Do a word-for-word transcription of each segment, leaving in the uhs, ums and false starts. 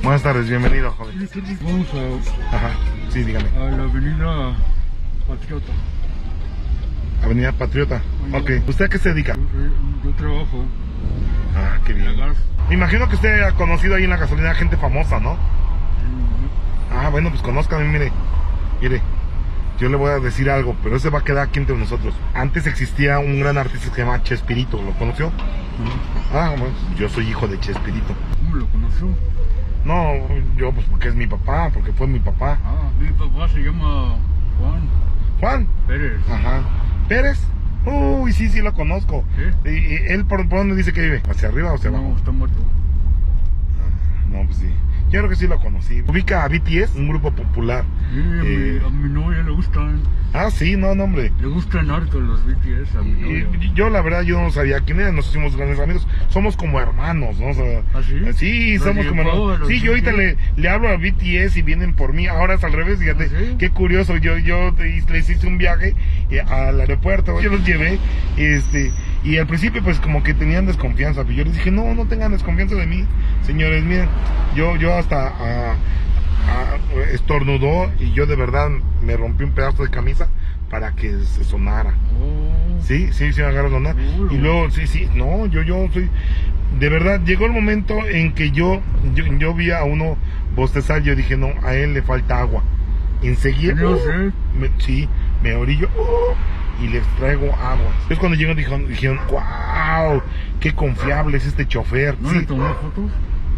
Buenas tardes, bienvenido, joven. Vamos a... Ajá, sí, dígame. A la avenida Patriota. Avenida Patriota. Ok. ¿Usted a qué se dedica? Yo, yo trabajo. Ah, qué bien. Me imagino que usted ha conocido ahí en la gasolina gente famosa, ¿no? Ah, bueno, pues conózcame, mire. Mire, yo le voy a decir algo, pero ese va a quedar aquí entre nosotros. Antes existía un gran artista que se llama Chespirito, ¿lo conoció? Ah, bueno, yo soy hijo de Chespirito. ¿Cómo lo conoció? No, yo pues porque es mi papá, porque fue mi papá. Ah, mi papá se llama Juan. ¿Juan? Pérez. Ajá. ¿Pérez? Uy, sí, sí lo conozco. ¿Sí? ¿Y, y él por, por dónde dice que vive? ¿Hacia arriba o hacia abajo? No, está muerto. Ah, no, pues sí. Yo creo que sí lo conocí. Ubica a B T S, un grupo popular. Sí, a, eh... mi, a mi novia le gustan. Ah, sí, no, no, hombre. Le gustan harto los B T S a mi novia. Y, yo, la verdad, yo no sabía quién era. Nos hicimos grandes amigos. Somos como hermanos, ¿no? O sea, ¿Ah, sí? Sí, somos como hermanos. Sí, yo ahorita le, le hablo a B T S y vienen por mí. Ahora es al revés, fíjate. ¿Ah, sí? Qué curioso. Yo, yo les hice un viaje al aeropuerto. Yo los llevé. Este... Y al principio pues como que tenían desconfianza, pero yo les dije, no, no tengan desconfianza de mí, señores, miren, yo, yo hasta a, a, estornudó y yo de verdad me rompí un pedazo de camisa para que se sonara. Oh. Sí, sí, sí me agarró a sonar. Oh. Y luego, sí, sí, no, yo, yo soy, de verdad, llegó el momento en que yo, yo, yo vi a uno bostezar, yo dije, no, a él le falta agua. Enseguida, ¿No uh, sé? me, sí, me orillo, uh, y les traigo agua. Entonces cuando llegan dijeron, dijeron, wow, qué confiable es este chofer. ¿No sí. le tomó fotos?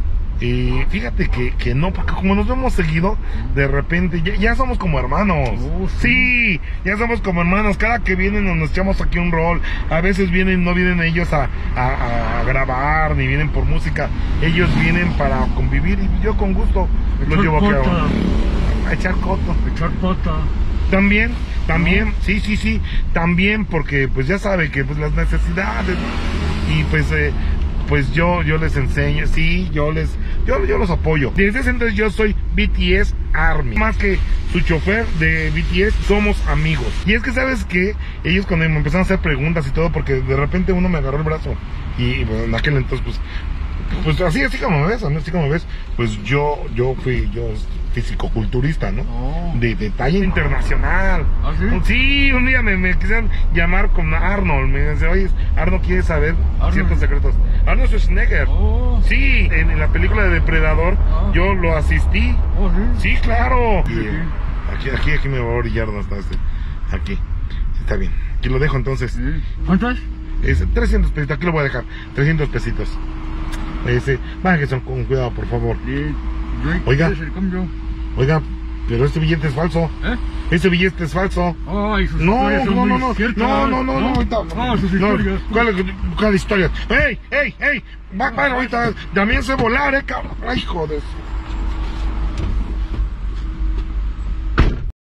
Y fíjate que, que no, porque como nos vemos seguido, de repente ya, ya somos como hermanos. Oh, sí. sí, ya somos como hermanos. Cada que vienen nos, nos echamos aquí un rol. A veces vienen, no vienen ellos a, a, a grabar, ni vienen por música. Ellos vienen para convivir y yo con gusto los llevo aquí a, a echar coto. Echar pata. También, también, ¿no? sí, sí, sí, también porque pues ya sabe que pues las necesidades y pues eh, pues yo yo les enseño, sí, yo les yo, yo los apoyo. Desde ese entonces yo soy B T S Army, más que su chofer de B T S, somos amigos. Y es que sabes que ellos cuando me empezaron a hacer preguntas y todo, porque de repente uno me agarró el brazo y, y bueno, en aquel entonces pues pues así, así como me ves, así como me ves, pues yo, yo fui, yo fisicoculturista, ¿no? Oh. De, de talla internacional. ¿Ah, sí? Sí, un día me, me quisieron llamar con Arnold, me dice, oye, Arnold quiere saber Arnold. ciertos secretos. Arnold Schwarzenegger. Oh. Sí, en, en la película de Depredador, Ah. yo lo asistí. Oh, sí. Sí, claro. Sí, Y, eh, aquí, aquí, aquí me voy a orillar donde está este. Aquí. Está bien. Aquí lo dejo entonces. Sí. ¿Cuántas? Es trescientos pesitos, aquí lo voy a dejar, trescientos pesitos. Ese, bájese con cuidado, por favor. Sí. Oiga. ¿Qué es el cambio? Oiga, pero este billete es falso. ¿Eh? Este billete es falso. Ay, sus No, historias son no, no, muy no, ciertas. no, no, no, no, ahorita. Ah, sus No, historias. ¿cuál, cuál historia? ¡Ey, ey, ey! Va, va, ahorita, también sé volar, eh, cabrón. Ay, hijo de su...